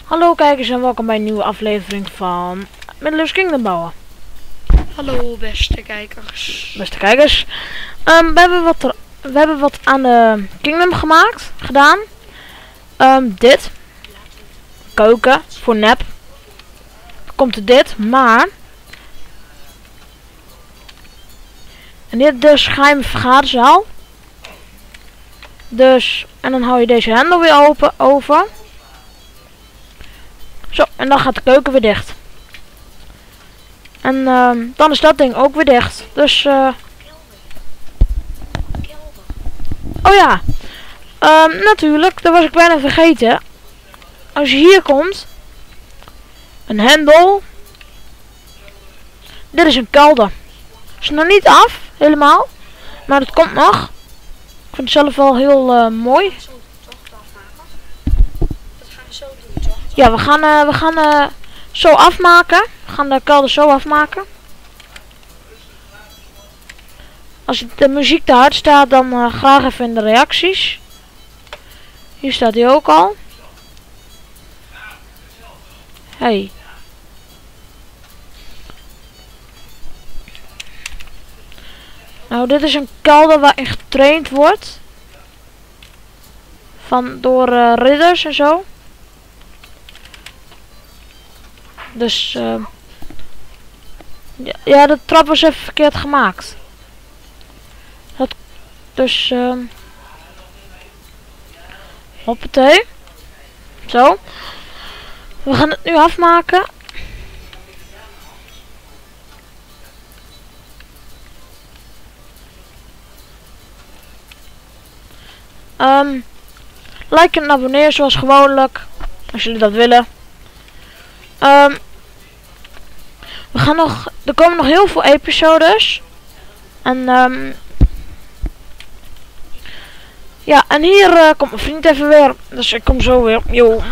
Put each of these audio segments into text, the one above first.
Hallo kijkers en welkom bij een nieuwe aflevering van Middle-earth Kingdom bouwen. Hallo beste kijkers. Beste kijkers, we hebben wat aan de Kingdom gedaan. Dit. Keuken, voor nep. Dan komt er dit, maar... En dit is de geheime vergaderzaal. Dus, en dan hou je deze hendel weer over. Zo, en dan gaat de keuken weer dicht. En dan is dat ding ook weer dicht. Dus, oh ja. Natuurlijk, dat was ik bijna vergeten. Als je hier komt. Een hendel. Dit is een kelder. Is nog niet af, helemaal. Maar het komt nog. Ik vind het zelf wel heel mooi. Ja, we gaan zo afmaken. We gaan de kelder zo afmaken. Als de muziek te hard staat, dan graag even in de reacties. Hier staat hij ook al. Hey. Nou, dit is een kelder waarin getraind wordt. Door ridders en zo. Dus, ja, de trap was even verkeerd gemaakt. Dus, hoppatee. Zo. We gaan het nu afmaken. Like en abonneer zoals gewoonlijk. Als jullie dat willen. Er komen nog heel veel episodes. En ja, en hier komt mijn vriend even weer. Dus ik kom zo weer. Yo.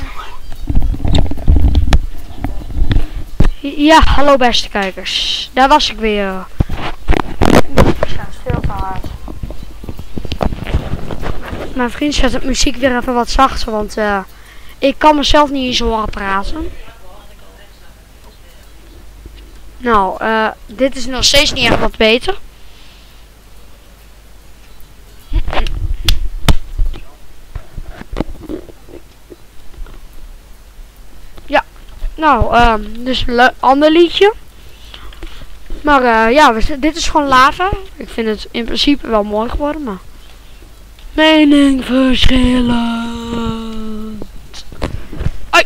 Ja, hallo beste kijkers. Daar was ik weer. Veel te hard. Mijn vriend zet de muziek weer even wat zachter, want ik kan mezelf niet eens horen praten. Nou, dit is nog steeds niet echt wat beter. Ja, nou, dus een ander liedje. Maar ja, dit is gewoon lava. Ik vind het in principe wel mooi geworden, maar... Mening verschillend. Ai.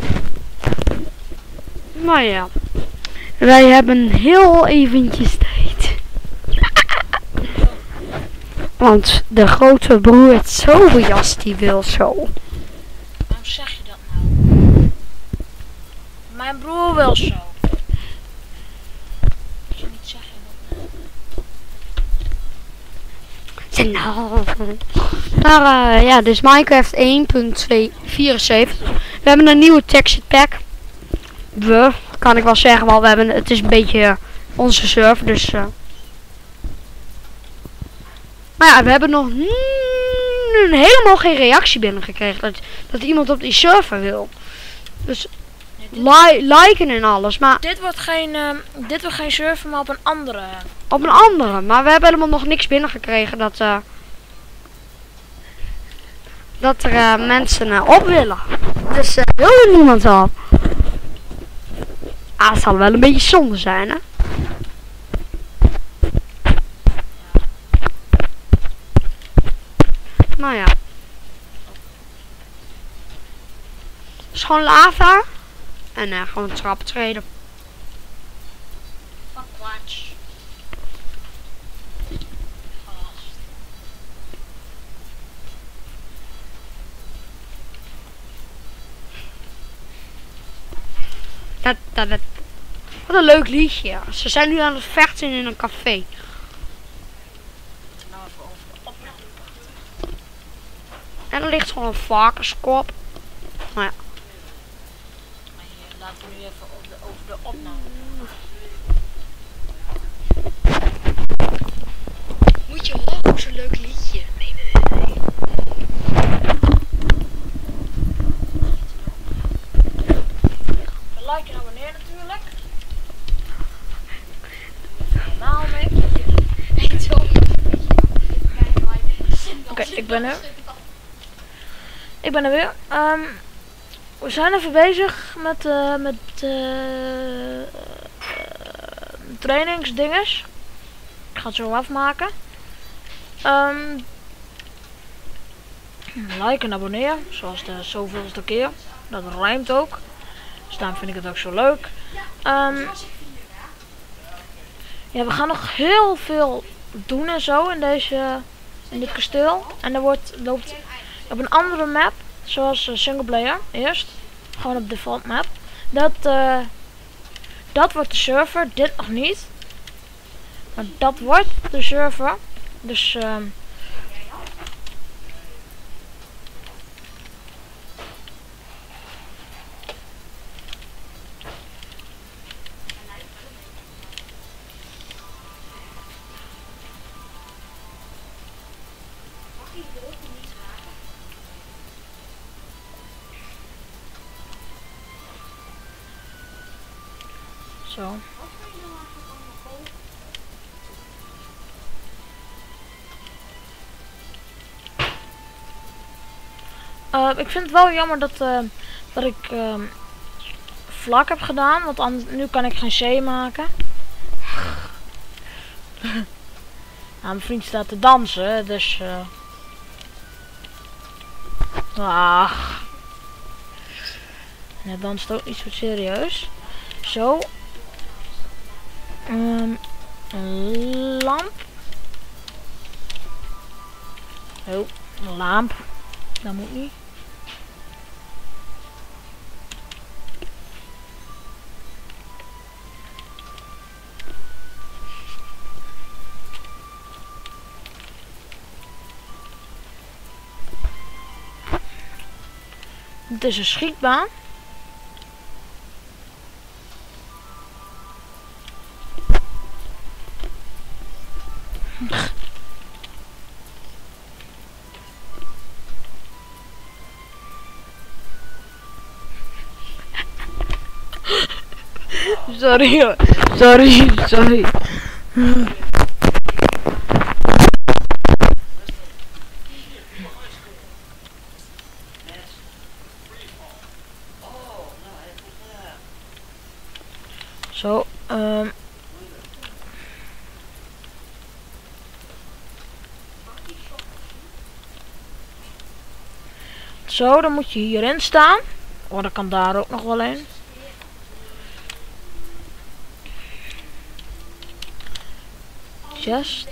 Maar ja. Wij hebben heel eventjes tijd. Want de grote broer het Tobias die wil zo. Waarom zeg je dat nou? Mijn broer wil zo. Moet je niet zeggen dat. Maar ja, dus Minecraft 1.274. We hebben een nieuwe texture pack. Kan ik wel zeggen, want het is een beetje onze server, dus... Maar ja, we hebben nog helemaal geen reactie binnengekregen dat iemand op die server wil. Dus liken en alles, maar... Dit wordt geen server, maar op een andere. Op een andere, maar we hebben helemaal nog niks binnengekregen dat er mensen op willen. Dus wil er niemand op. Ah, het zal wel een beetje zonde zijn, hè? Nou ja. Het is gewoon lava. En gewoon trappen treden. Fuck watch. Wat een leuk liedje. Ze zijn nu aan het vechten in een café. En er ligt gewoon een varkenskop. Nou ja. Maar hier, laten we nu even over de opname. Moet je horen hoe zo'n leuk liedje. Nee. like en abonneer natuurlijk. Nou mee. Oké, ik ben er. Ik ben er weer. We zijn even bezig met trainingsdinges. Ik ga het zo afmaken. Like en abonneer, zoals de zoveelste keer. Dat rijmt ook. Dus daarom vind ik het ook zo leuk. Ja, we gaan nog heel veel doen en zo in dit kasteel. En er loopt op een andere map, zoals singleplayer eerst. Gewoon op default map. Dat wordt de server, dit nog niet. Maar dat wordt de server. Dus zo. Ik vind het wel jammer dat ik vlak heb gedaan, want nu kan ik geen C maken. Nou, mijn vriend staat te dansen, dus ach. En hij danst ook niet zo serieus. Zo. Een lamp. Oh, een lamp. Dat moet niet. Het is een schietbaan. Sorry hoor. Sorry. Zo, zo, dan moet je hierin staan. Oh, dat kan daar ook nog wel in. Just.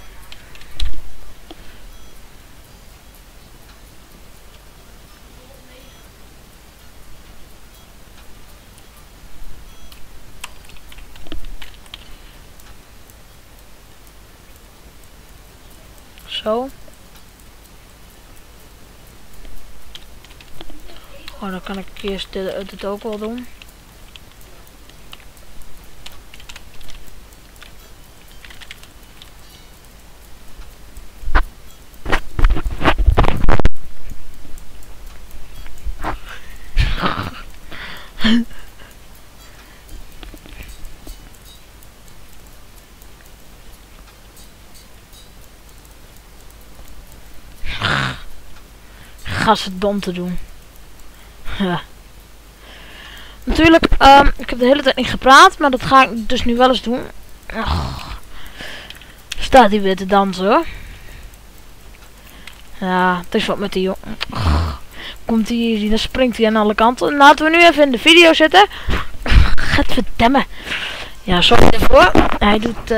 Zo. Oh, dan kan ik eerst dit ook wel doen. Ga ze dom te doen. Ja. Natuurlijk, ik heb de hele tijd niet gepraat, maar dat ga ik dus nu wel eens doen. Staat hij weer te dansen hoor. Ja, het is wat met die jongen. Komt hij hier, dan springt hij aan alle kanten. Laten we nu even in de video zitten. Gaat verdemmen. Ja, sorry ervoor. Hij doet...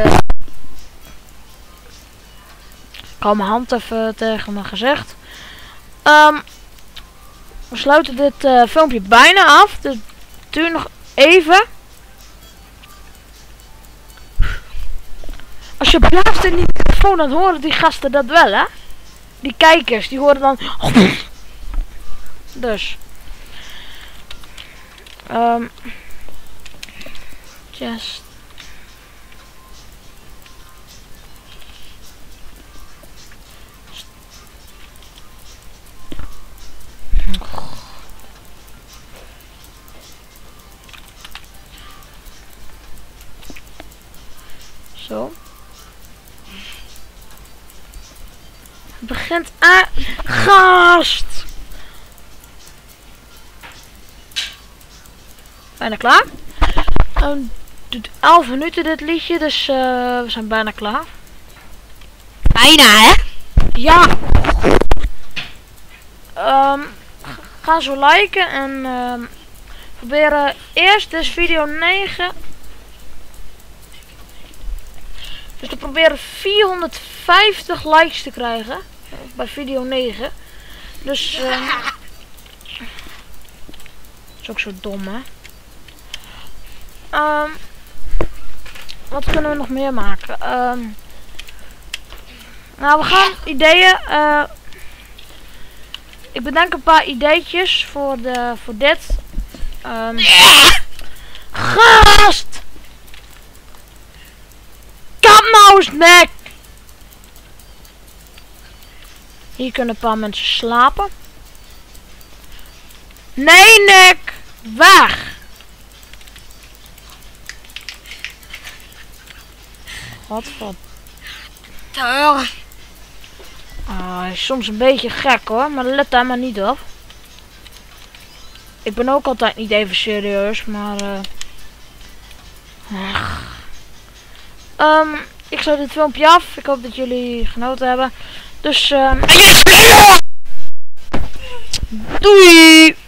ik hou mijn hand even tegen mijn gezicht. We sluiten dit filmpje bijna af. Dus duur nog even. Als je blaast in die telefoon, dan horen die gasten dat wel, hè? Die kijkers, die horen dan... Dus. Just... Zo. Het begint aan... Gast! Bijna klaar. Doet 11 minuten dit liedje, dus we zijn bijna klaar. Bijna, hè? Ja. Ga zo liken en proberen eerst dus video 9. Dus we proberen 450 likes te krijgen bij video 9. Dus is ook zo dom, hè? Wat kunnen we nog meer maken? Nou, we gaan ideeën. Ik bedenk een paar ideetjes voor dit. Gast! Kap nou eens nek! Hier kunnen een paar mensen slapen. Nee, nek! Weg! Godverdomme. Hij is soms een beetje gek hoor, maar let daar maar niet op. Ik ben ook altijd niet even serieus, maar ik sluit dit filmpje af. Ik hoop dat jullie genoten hebben. Dus doei!